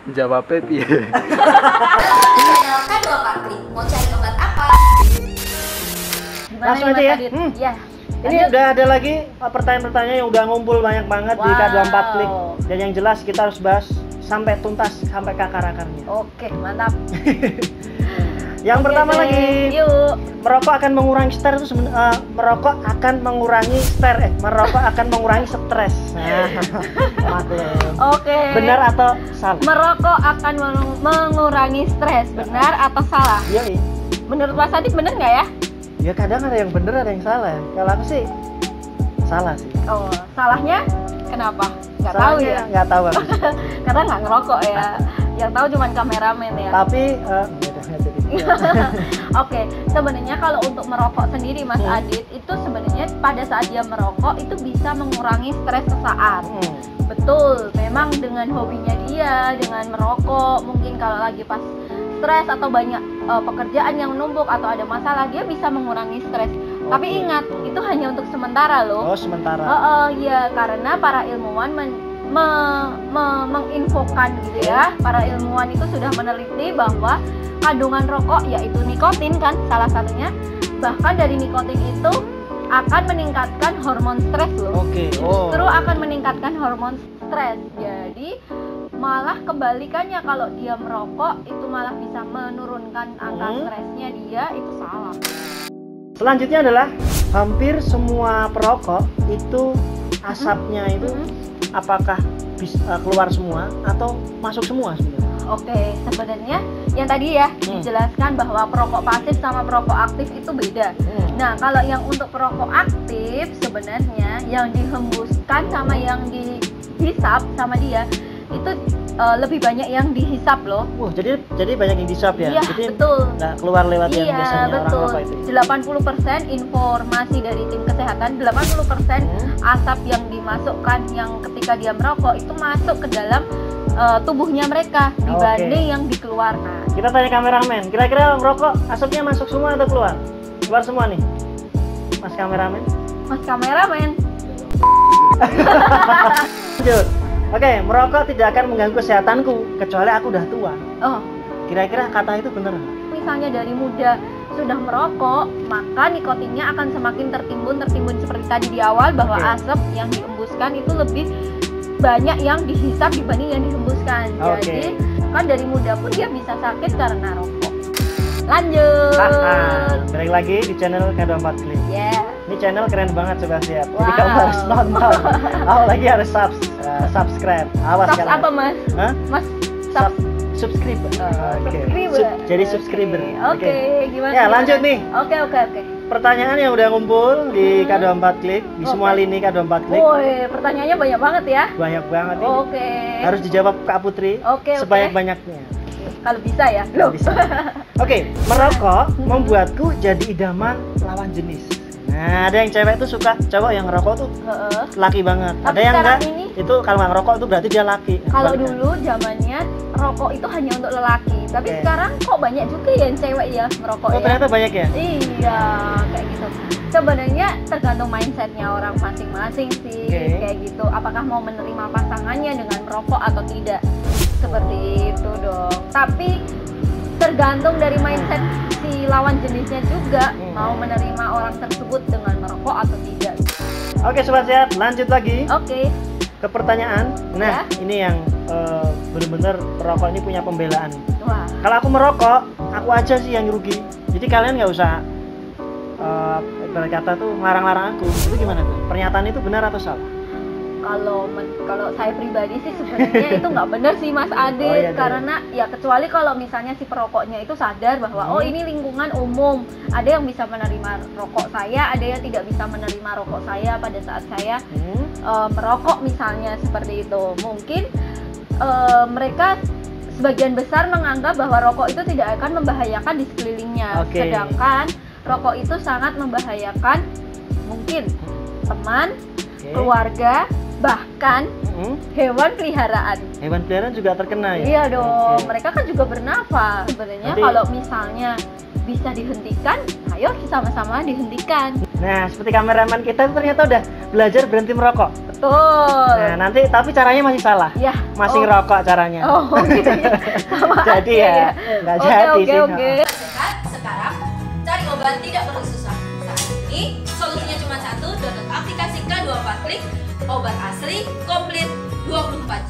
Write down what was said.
Jawabnya piye? Kan dua Patri, mau cari obat apa? Langsung aja ya. Iya. Ini udah ada lagi pertanyaan-pertanyaan yang udah ngumpul banyak banget di K24 Klik. Dan yang jelas kita harus bahas sampai tuntas, sampai ke akar-akarnya. Oke, mantap. Yang pertama lagi, yuk. merokok akan mengurangi stres itu merokok akan mengurangi stres. Nah, maklum. Oke. Benar atau salah? Merokok akan mengurangi stres. Benar atau salah? Iya. Menurut Mas Adit benar nggak ya? Ya kadang ada yang benar, ada yang salah. Kalau aku sih salah sih. Oh, salahnya kenapa? Nggak tahu ya? Nggak tahu aku. Karena nggak ngerokok ya. Yang tahu cuma kameramen ya. Tapi Oke, sebenarnya kalau untuk merokok sendiri Mas Adit itu sebenarnya pada saat dia merokok itu bisa mengurangi stres sesaat. Betul, memang dengan hobinya dia, dengan merokok, mungkin kalau lagi pas stres atau banyak pekerjaan yang menumpuk atau ada masalah, dia bisa mengurangi stres. Tapi ingat, itu hanya untuk sementara loh. Oh, sementara. Ya, karena para ilmuwan menginfokan gitu ya. Para ilmuwan itu sudah meneliti bahwa kandungan rokok yaitu nikotin kan salah satunya, bahkan dari nikotin itu akan meningkatkan hormon stres loh. Oke. Justru akan meningkatkan hormon stres. Jadi malah kebalikannya, kalau dia merokok itu malah bisa menurunkan angka stresnya dia, itu salah. Selanjutnya adalah hampir semua perokok itu asapnya itu apakah bisa keluar semua atau masuk semua sebenarnya? Oke, sebenarnya yang tadi ya dijelaskan bahwa perokok pasif sama perokok aktif itu beda. Nah, kalau yang untuk perokok aktif sebenarnya yang dihembuskan sama yang dihisap sama dia itu lebih banyak yang dihisap loh. Jadi banyak yang dihisap ya? Iya, jadi betul. Nggak keluar lewat yang biasanya betul. orang apa itu? 80% informasi dari tim kesehatan, 80% asap yang dimasukkan yang ketika dia merokok itu masuk ke dalam tubuhnya mereka dibanding yang dikeluarkan. Kita tanya kameramen, kira-kira merokok asapnya masuk semua atau keluar? Keluar semua nih, Mas kameramen. Mas kameramen. Lanjut. Oke, merokok tidak akan mengganggu kesehatanku kecuali aku udah tua. Oh, kira-kira kata itu benar nggak? Misalnya dari muda sudah merokok, maka nikotinnya akan semakin tertimbun seperti tadi di awal bahwa asap yang dihembuskan itu lebih banyak yang dihisap dibanding yang dihembuskan. Jadi kan dari muda pun dia bisa sakit karena rokok. Lanjut. Balik lagi di channel K24 Klik. Ini channel keren banget, coba lihat. Jadi kamu harus nonton. Lagi harus subscribe. Awas kalian. Apa Mas? Hah? Mas subscribe. Jadi subscriber. Oke, gimana? Ya, lanjut nih. Oke. Pertanyaan yang udah ngumpul di K24 Klik, di semua lini K24 Klik. Woi, pertanyaannya banyak banget ya? Banyak banget ini. Oke. Harus dijawab Kak Putri sebanyak-banyaknya. Kalau bisa ya? Bisa. Oke, merokok membuatku jadi idaman lawan jenis. Nah, ada yang cewek tuh suka cowok yang ngerokok tuh laki banget. Tapi ada yang enggak, itu kalau nggak ngerokok tuh berarti dia laki. Kalau dulu zamannya rokok itu hanya untuk lelaki, tapi sekarang kok banyak juga yang cewek ya merokok ya. Ternyata banyak ya? Iya, kayak gitu. Sebenarnya tergantung mindsetnya orang masing-masing sih, kayak gitu. Apakah mau menerima pasangannya dengan merokok atau tidak? Seperti itu dong. Tapi tergantung dari mindset si lawan jenisnya juga mau menerima orang tersebut dengan merokok atau tidak. Oke sobat sehat, lanjut lagi. Oke. Ke pertanyaan. Nah, ini yang benar-benar perokok ini punya pembelaan. Wah. Kalau aku merokok, aku aja sih yang rugi. Jadi kalian nggak usah ibarat kata tuh ngelarang-larang aku. Itu gimana tuh? Pernyataan itu benar atau salah? Kalau saya pribadi sih sebenarnya itu nggak benar sih Mas Adit, karena ya kecuali kalau misalnya si perokoknya itu sadar bahwa ini lingkungan umum, ada yang bisa menerima rokok saya, ada yang tidak bisa menerima rokok saya pada saat saya merokok misalnya seperti itu. Mungkin mereka sebagian besar menganggap bahwa rokok itu tidak akan membahayakan di sekelilingnya, sedangkan rokok itu sangat membahayakan mungkin teman, keluarga, bahkan hewan peliharaan. Hewan peliharaan juga terkena ya? Iya dong, mereka kan juga bernafas. Sebenarnya kalau misalnya bisa dihentikan, ayo sama-sama dihentikan. Nah, seperti kameramen kita itu ternyata udah belajar berhenti merokok. Betul. Nah, nanti tapi caranya masih salah. Ya. Masih ngerokok caranya. Oh, gitu ya. Sama Jadi aja ya, nggak jadi sih. Oke. Sekarang cari obat tidak perlu susah. Saat ini solusinya cuma satu, download aplikasi K24 Klik, obat asli komplit 24 jam.